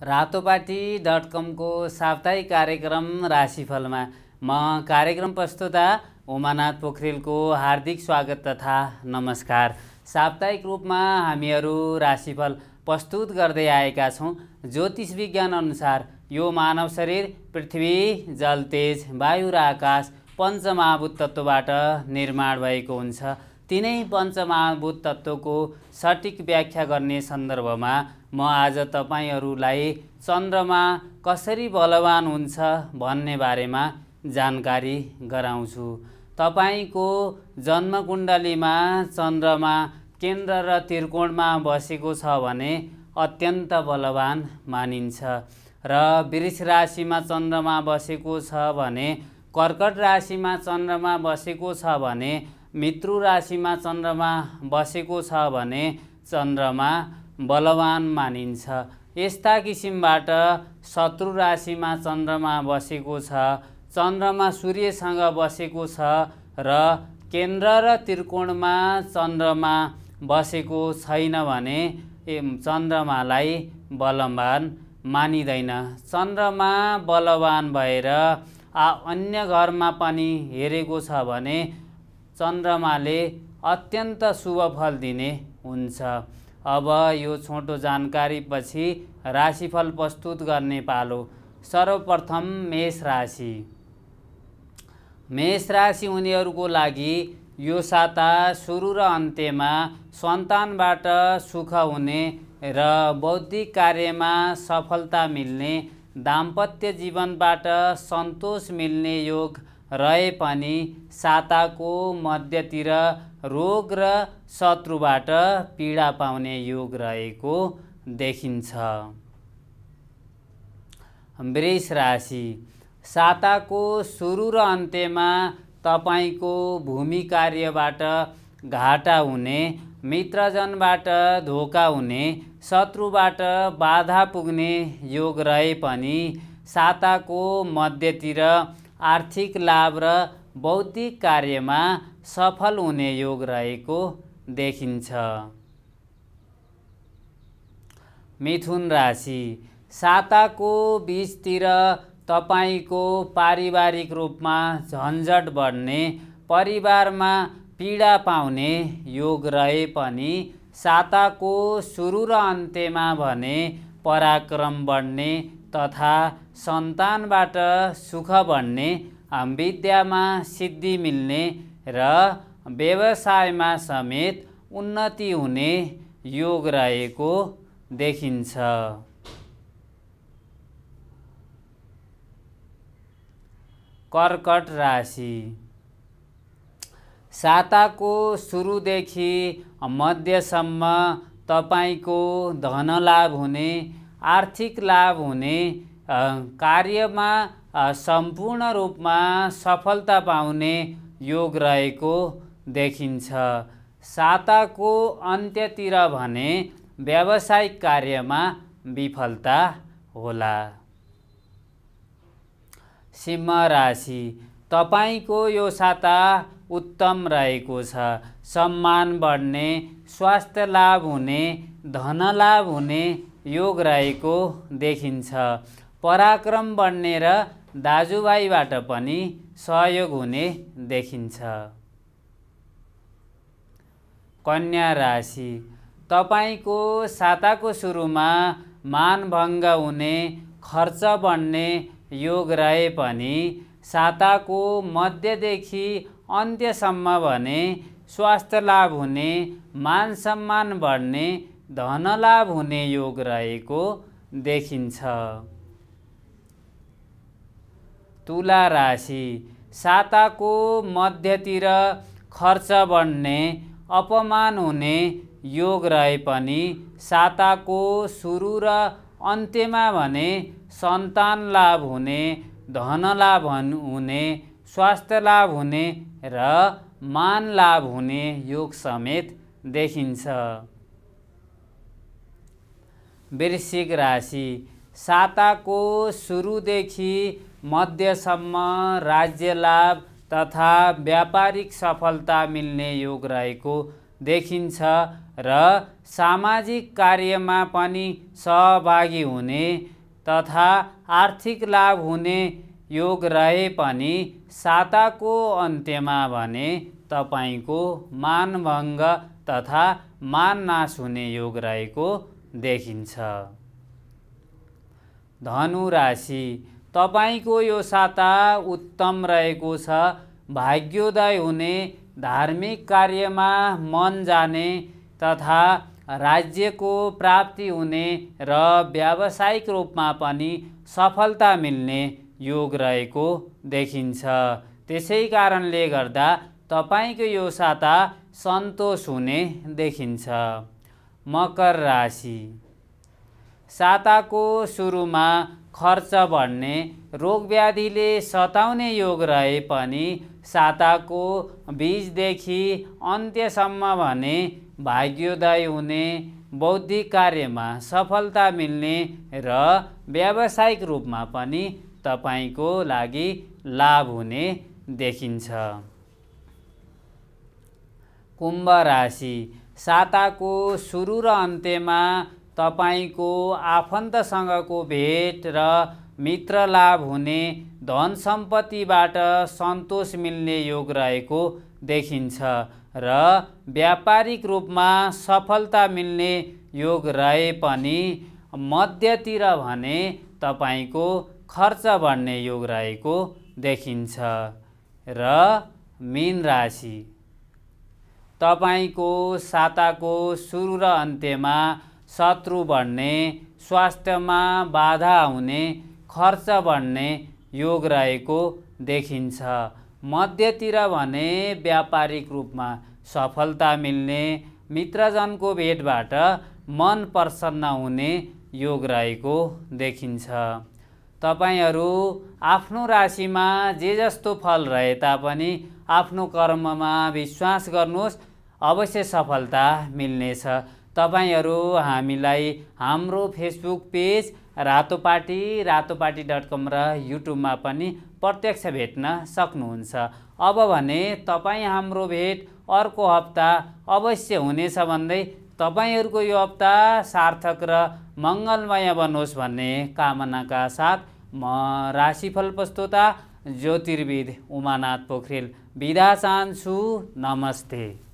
रातोपाटी.com को साप्ताहिक कार्यक्रम राशिफलमा म कार्यक्रम प्रस्तुता उमानाथ पोखरेलको हार्दिक स्वागत तथा नमस्कार। साप्ताहिक रूपमा हामीहरू राशिफल प्रस्तुत गर्दै आएका छौं। ज्योतिष विज्ञान अनुसार यो मानव शरीर पृथ्वी, जल, तेज, वायु र आकाश पञ्चमहाभूत तत्त्वबाट निर्माण भएको हुन्छ। तीनै पञ्चमहाभूत तत्त्वको सठिक व्याख्या गर्ने सन्दर्भमा म आज तपाईहरुलाई चन्द्रमा कसरी बलवान हुन्छ भन्ने बारेमा जानकारी गराउँछु। तपाईको जन्मकुण्डलीमा चन्द्रमा केन्द्र र त्रिकोणमा बसेको छ भने अत्यन्त बलवान मानिन्छ र वृष राशिमा चन्द्रमा बसेको छ भने, कर्कट राशिमा चन्द्रमा बसेको छ भने, मित्रु राशिमा चन्द्रमा बसेको छ भने चन्द्रमा बलवान मानिन्छ। यस्ता किसिमबाट शत्रु राशिमा चन्द्रमा बसेको छ, चन्द्रमा सूर्यसँग बसेको छ र केन्द्र र त्रिकोणमा चन्द्रमा बसेको छैन भने चन्द्रमालाई बलवान मानिदैन। चन्द्रमा बलवान भएर अन्य घरमा पनि हेरेको छ भने चन्द्रमाले अत्यन्त शुभ फल दिने हुन्छ। अब यो छोटो जानकारी पछि राशिफल प्रस्तुत गर्ने पालो। सर्वप्रथम मेष राशि। मेष राशि उनीहरूको लागि यो साता सुरु र अन्त्यमा सन्तानबाट सुख हुने र बौद्धिक कार्यमा सफलता मिल्ने, दाम्पत्य जीवनबाट सन्तोष मिल्ने योग रहे पनि साताको मध्यतिर रोग र शत्रुबाट पीडा पाउने योग रहेको देखिन्छ। वृष राशि। साताको सुरु र अन्त्यमा तपाईको भूमि कार्यबाट घाटा हुने, मित्रजनबाट धोका हुने, शत्रुबाट बाधा पुग्ने योग रहे पनि साताको मध्यतिर आर्थिक लाभ र बौद्धिक कार्यमा सफल हुने योग रहेको देखिन्छ। मिथुन राशि। साताको बीचतिर तपाईको पारिवारिक रूपमा झन्झट बढ्ने, परिवारमा पीडा पाउने योग रहे पनि साताको सुरु र अन्त्यमा भने पराक्रम बढ्ने तथा सन्तानबाट सुख बढ्ने, विद्यामा सिद्धि मिल्ने र व्यवसायमा समेत उन्नति हुने योग रहेको देखिन्छ। कर्कट राशि। साताको सुरुदेखि मध्यसम्म तपाईको धन लाभ हुने, आर्थिक लाभ हुने, कार्यमा सम्पूर्ण रूपमा सफलता पाउने योग रहेको देखिन्छ। साताको अन्त्यतिर भने व्यावसायिक कार्यमा विफलता होला। सिंह राशि। तपाईको यो साता उत्तम रहेको छ। सम्मान बढ्ने, स्वास्थ्य लाभ हुने, धन लाभ हुने योग रहेको देखिन्छ। पराक्रम बढ्ने र दाजुभाइबाट पनि सहयोग हुने देखिन्छ। कन्या राशि। तपाईको साताको सुरुमा मानभङ्ग हुने, खर्च बढ्ने योग रहे पनि साताको मध्यदेखि अन्त्यसम्म भने स्वास्थ्य लाभ हुने, मान सम्मान बढ्ने, धन लाभ हुने योग रहेको देखिन्छ। तुला राशि। साताको मध्यतिर खर्च बढ्ने, अपमान हुने योग रहे पनि साताको सुरु र अन्त्यमा भने सन्तान लाभ हुने, धन लाभ हुने, स्वास्थ्य लाभ हुने र मान लाभ हुने योग समेत देखिन्छ। वृश्चिक राशि। साताको सुरुदेखि मध्यसम्म राज्य लाभ तथा व्यापारिक सफलता मिल्ने योग रहेको देखिन्छ र सामाजिक कार्यमा पनि सहभागी हुने, तथा आर्थिक लाभ हुने योग रहे पनि साताको अन्त्यमा भने तपाईको मानभङ्ग तथा माननाश हुने योग रहेको देखिन्छ। धनु राशि, तपाईको यो साता उत्तम रहेको छ। भाग्योदय हुने, धार्मिक कार्यमा मन जाने तथा राज्यको प्राप्ति हुने र व्यावसायिक रूपमा पनि सफलता मिल्ने योग रहेको देखिन्छ। त्यसै कारणले गर्दा तपाईको यो साता सन्तोष हुने देखिन्छ। मकर राशि, साताको सुरुमा खर्च बढ्ने, रोगव्याधिले सताउने योग रहे पनि साताको बीजदेखि अन्त्यसम्म भने भाग्योदय हुने, बौद्धिक कार्यमा सफलता मिल्ने र व्यावसायिक रूपमा पनि तपाईको लागि लाभ हुने देखिन्छ। कुम्भ राशि, साताको सुरु र अन्त्यमा तपाईको आफन्तसँगको भेट र मित्र लाभ हुने, धन सम्पत्तिबाट सन्तोष मिल्ने योग रहेको देखिन्छ र व्यापारिक रूपमा सफलता मिल्ने योग रहे पनि मध्यतिर भने तपाईको खर्च बढ्ने योग रहेको देखिन्छ। र मीन राशि, तपाईको साताको सुरु र अन्त्यमा शत्रु बढ्ने, स्वास्थ्यमा बाधा आउने, खर्च बढ्ने योग रहेको देखिन्छ। मध्यतिर भने व्यापारिक रूपमा सफलता मिल्ने, मित्रजनको भेटबाट मन प्रसन्न हुने योग रहेको देखिन्छ। तपाईहरू आफ्नो राशिमा जे जस्तो फल रहे तापनि आफ्नो कर्ममा विश्वास गर्नुहोस्, अवश्य सफलता मिल्नेछ। तपाईहरू हामीलाई हाम्रो फेसबुक पेज रातोपाटी.com र युट्युबमा पनि प्रत्यक्ष भेट्न सक्नुहुन्छ। अब भने तपाईँ हाम्रो भेट अर्को हप्ता अवश्य हुनेछ भन्दै तपाईहरूको यो हप्ता सार्थक र मङ्गलमय बनोस् भन्ने कामनाका साथ म राशिफल प्रस्तोता ज्योतिर्विद उमानाथ पोखरेल बिदा चाहन्छु। नमस्ते।